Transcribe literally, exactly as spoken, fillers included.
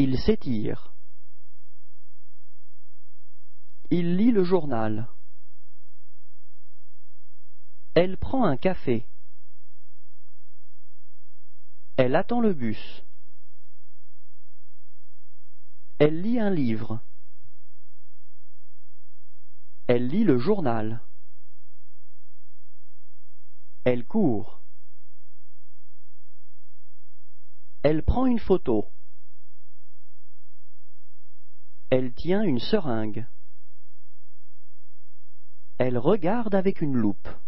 Il s'étire. Il lit le journal. Elle prend un café. Elle attend le bus. Elle lit un livre. Elle lit le journal. Elle court. Elle prend une photo. Elle tient une seringue. Elle regarde avec une loupe.